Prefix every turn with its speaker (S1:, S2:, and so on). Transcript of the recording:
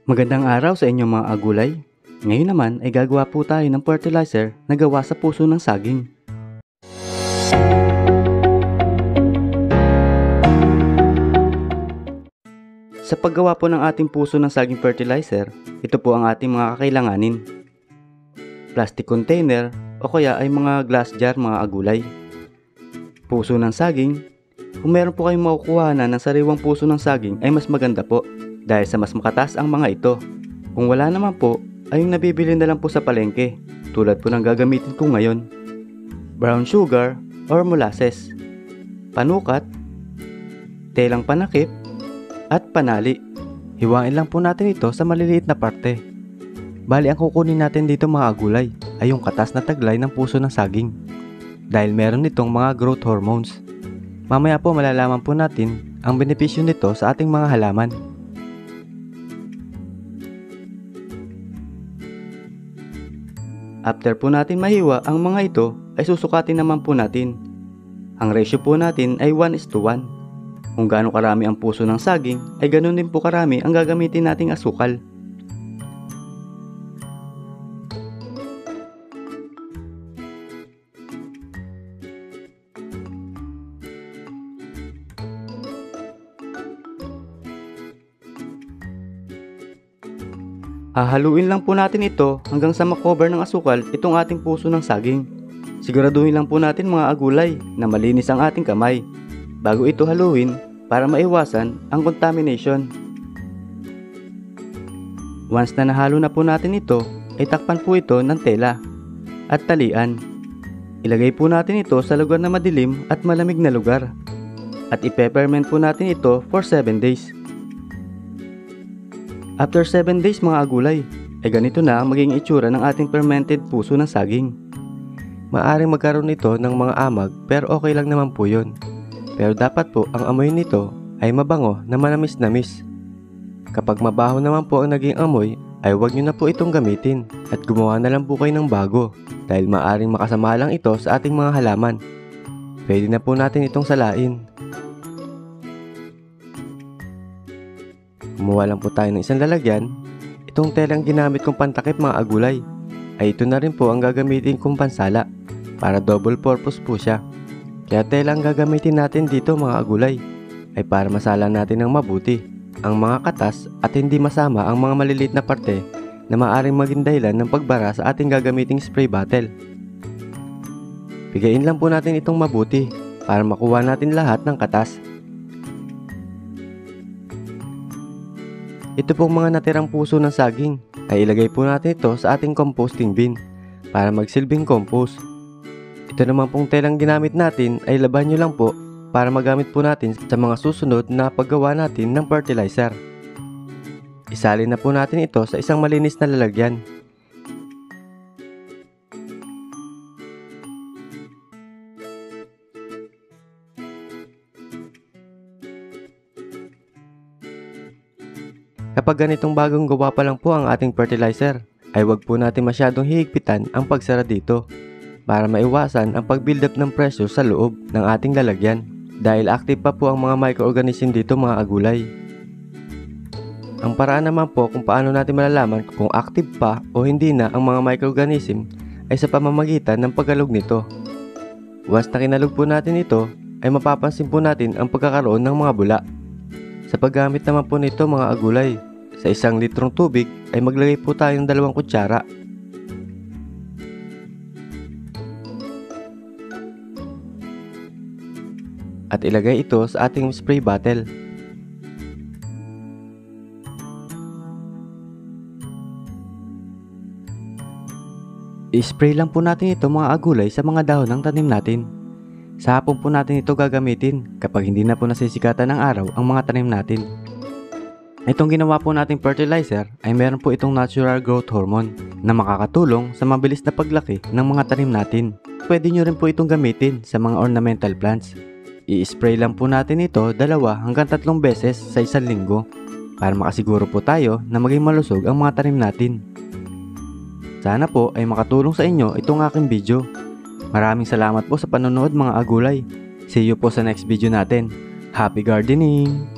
S1: Magandang araw sa inyong mga agulay. Ngayon naman ay gagawa po tayo ng fertilizer na gawa sa puso ng saging. Sa paggawa po ng ating puso ng saging fertilizer, ito po ang ating mga kakailanganin. Plastic container o kaya ay mga glass jar mga agulay. Puso ng saging. Kung meron po kayong makukuha ng sariwang puso ng saging ay mas maganda po dahil sa mas makatas ang mga ito. Kung wala naman po, ay yung nabibili na lang po sa palengke, tulad po ng gagamitin ko ngayon. Brown sugar or molasses, panukat, telang panakip, at panali. Hiwain lang po natin ito sa maliliit na parte. Bali ang kukunin natin dito mga agulay ay yung katas na taglay ng puso ng saging. Dahil meron itong mga growth hormones. Mamaya po malalaman po natin ang benepisyo nito sa ating mga halaman. After po natin mahiwa ang mga ito ay susukatin naman po natin. Ang ratio po natin ay 1:1. Kung gaano karami ang puso ng saging ay ganoon din po karami ang gagamitin nating asukal. Hahaluin lang po natin ito hanggang sa makover ng asukal itong ating puso ng saging. Siguraduhin lang po natin mga agulay na malinis ang ating kamay bago ito haluin para maiwasan ang contamination. Once na nahalo na po natin ito, ay takpan po ito ng tela at talian. Ilagay po natin ito sa lugar na madilim at malamig na lugar at i-peppermint po natin ito for 7 days. After 7 days mga agulay, ay ganito na ang magiging itsura ng ating fermented puso ng saging. Maaring magkaroon ito ng mga amag pero okay lang naman po yun. Pero dapat po ang amoy nito ay mabango na manamis-namis. Kapag mabaho naman po ang naging amoy, ay huwag nyo na po itong gamitin at gumawa na lang po kayo ng bago dahil maaring makasama lang ito sa ating mga halaman. Pwede na po natin itong salain. Kumuha lang po tayo ng isang lalagyan. Itong telang ginamit kong pantakip mga agulay ay ito na rin po ang gagamitin kong pansala para double purpose po siya. Kaya tela ang gagamitin natin dito mga agulay ay para masala natin ng mabuti ang mga katas at hindi masama ang mga maliliit na parte na maaaring maging dahilan ng pagbara sa ating gagamiting spray bottle. Pigain lang po natin itong mabuti para makuha natin lahat ng katas. Ito pong mga natirang puso ng saging ay ilagay po natin ito sa ating composting bin para magsilbing compost. Ito naman pong telang ginamit natin ay laban nyo lang po para magamit po natin sa mga susunod na paggawa natin ng fertilizer. Isalin na po natin ito sa isang malinis na lalagyan. Kapag ganitong bagong gawa pa lang po ang ating fertilizer, ay huwag po natin masyadong hihigpitan ang pagsara dito para maiwasan ang pag-build up ng pressure sa loob ng ating lalagyan dahil active pa po ang mga microorganism dito mga agulay. Ang paraan naman po kung paano natin malalaman kung active pa o hindi na ang mga microorganism ay sa pamamagitan ng pagkalog nito. Once na kinalog po natin ito, ay mapapansin po natin ang pagkakaroon ng mga bula. Sa paggamit naman po nito mga agulay, sa 1 litrong tubig ay maglagay po tayo ng 2 kutsara. At ilagay ito sa ating spray bottle. I-spray lang po natin ito mga agulay sa mga dahon ng tanim natin. Sa hapon po natin ito gagamitin kapag hindi na po nasisikatan ng araw ang mga tanim natin. Itong ginawa po nating fertilizer ay meron po itong natural growth hormone na makakatulong sa mabilis na paglaki ng mga tanim natin. Pwede nyo rin po itong gamitin sa mga ornamental plants. I-spray lang po natin ito 2 hanggang 3 beses sa 1 linggo para makasiguro po tayo na maging malusog ang mga tanim natin. Sana po ay makatulong sa inyo itong aking video. Maraming salamat po sa panonood mga agulay. See you po sa next video natin. Happy gardening!